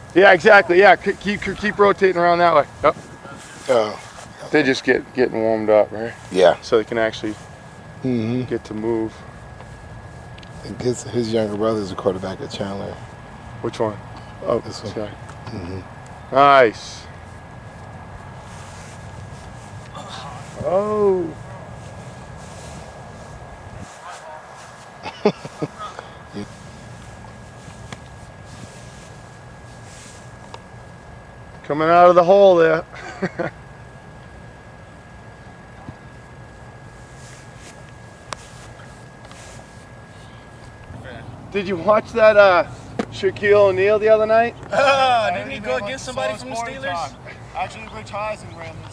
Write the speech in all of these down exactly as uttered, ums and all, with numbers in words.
Yeah, exactly. Yeah, keep keep rotating around that way. Oh. Oh. They just get getting warmed up, right? Yeah. So they can actually mm-hmm. get to move. His, his younger brother is a quarterback at Chandler. Which one? Oh, this one. guy. Mm-hmm. Nice. Oh. yeah. Coming out of the hole there. Did you watch that uh, Shaquille O'Neal the other night? Uh, didn't he go against somebody from the Steelers? Talk. Actually, Rich Eisen ran this.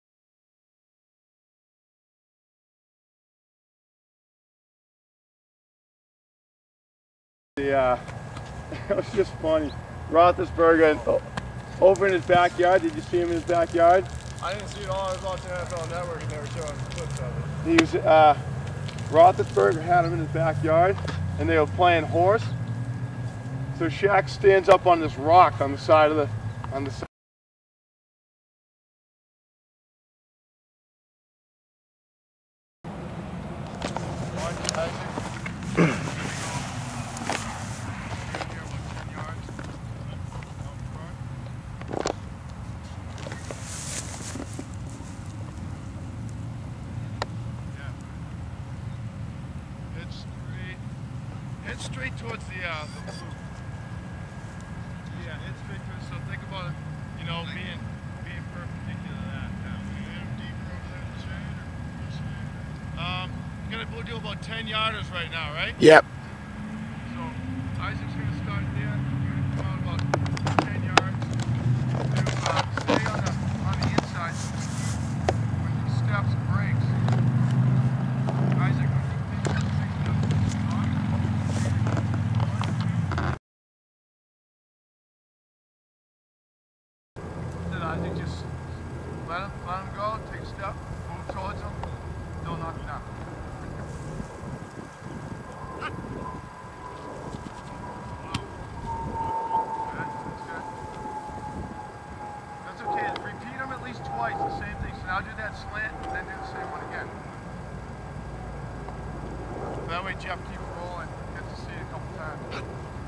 Yeah, it was just funny. Roethlisberger over in his backyard. Did you see him in his backyard? I didn't see it all. I was watching N F L Network and they were showing clips of it. He was, uh, Roethlisberger had him in his backyard and they were playing horse. So Shaq stands up on this rock on the side of the, on the side. Head straight towards the, uh, the loop. Yeah, head straight towards, so think about it, you know, being, being perpendicular to that. Yeah. You hit him deeper over there in the shade or the shade? Um, you're gonna do about ten yarders right now, right? Yep. So, Isaac's gonna start there, you're gonna come out about ten yards. Do, uh, stay on the, on the inside. When he steps and breaks. Isaac, Isaac, just let him, let him go, take a step, move towards him, don't knock him down. Good, that's good. That's okay, repeat them at least twice, the same thing. So now do that slant, and then do the same one again. That way Jeff keeps rolling, gets to see it a couple times.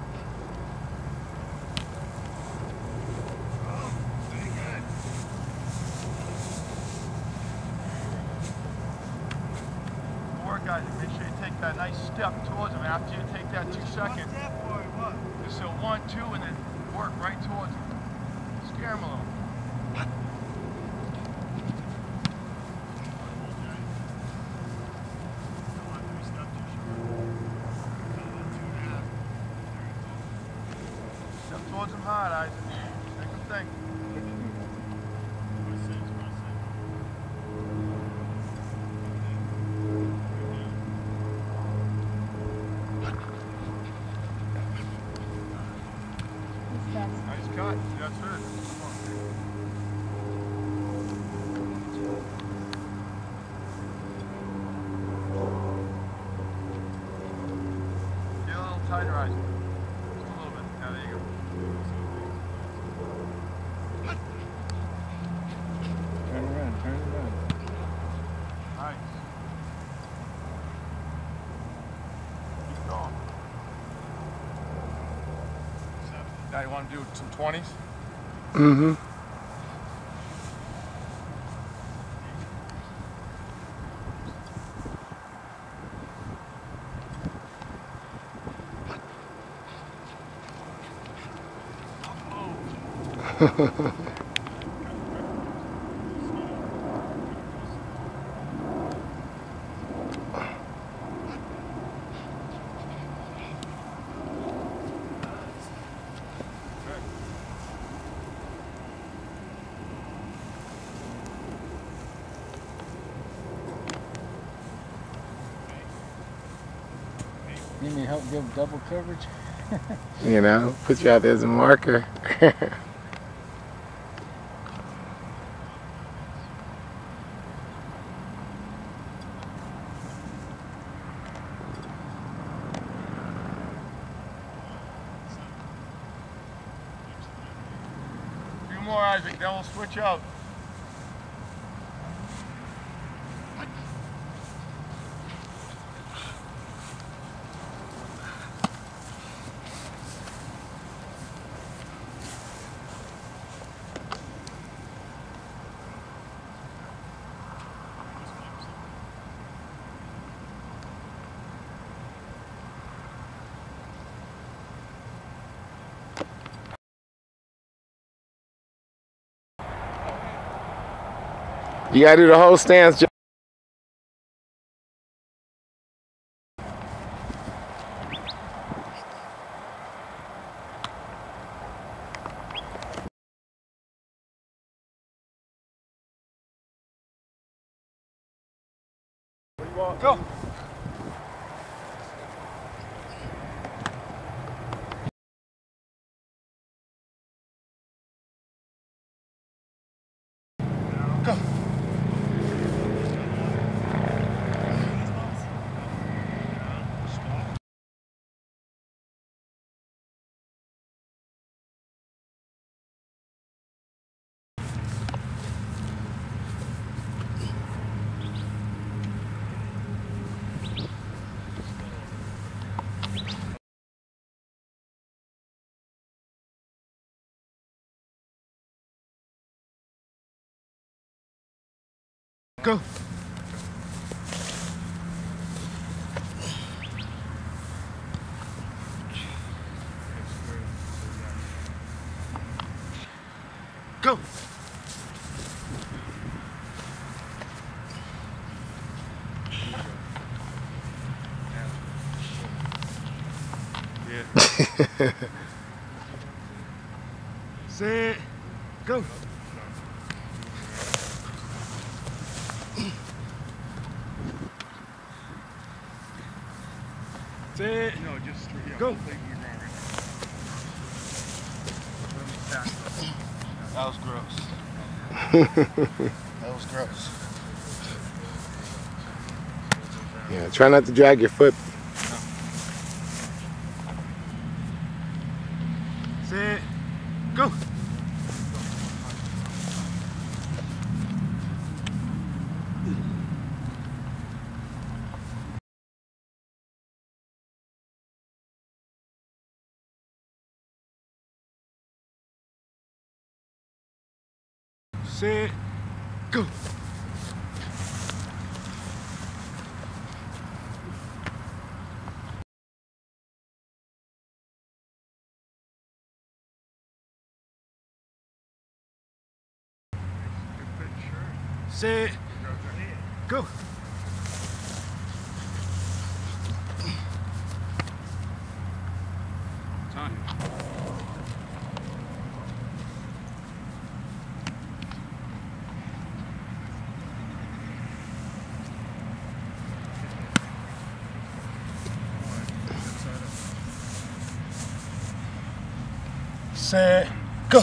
Guys, make sure you take that nice step towards him. After you take that two second, just so one, two, and then work right towards him. Scare him a little. Step towards him hard, Isaac. Make him think. Nice cut. That's her. Get a little tighter, Isaac. Just a little bit. Yeah, there you go. Turn around, turn around. Nice. Keep going. Now you want to do some twenties? Mm-hmm. Oh. You need help give double coverage? You know, put you out there as a marker. more, Isaac, then we'll switch out. You gotta do the whole stance, Joe. Go. Go. Go. Go. Yeah. Set. Go. Set. No, just yeah, go. That was gross. That was gross. Yeah, try not to drag your foot. Set. Go. Set. Go. Set. Go. Time. Set. Go.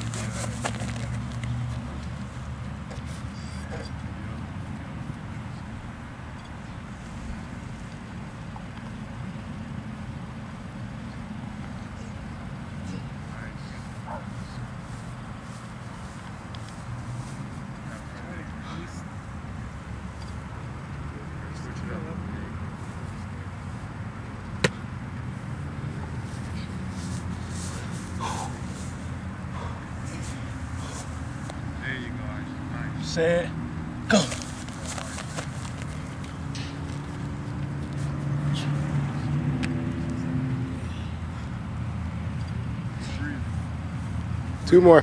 Set. Go. Two more.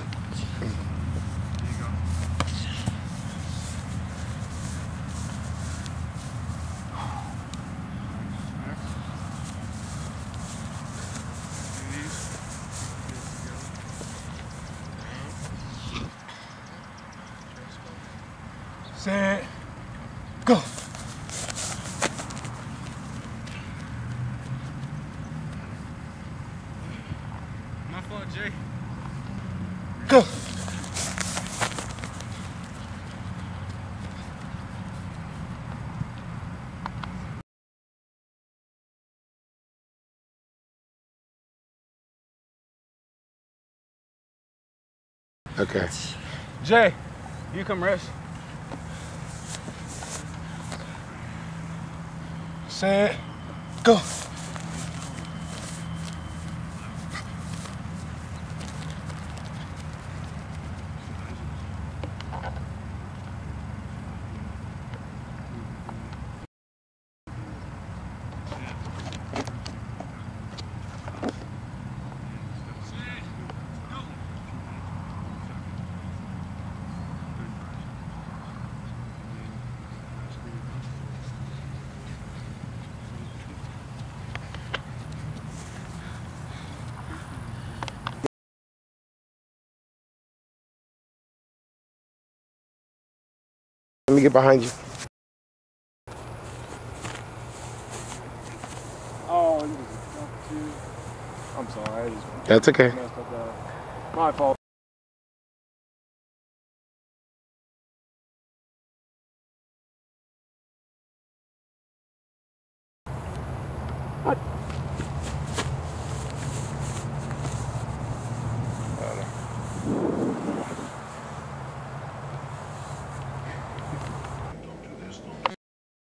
Set. Go. My fault, Jay. Go. Okay. Jay, you come rest. Set, go. Let me get behind you. Oh, you just jumped too. I'm sorry. I just That's okay. messed up that. My fault. What?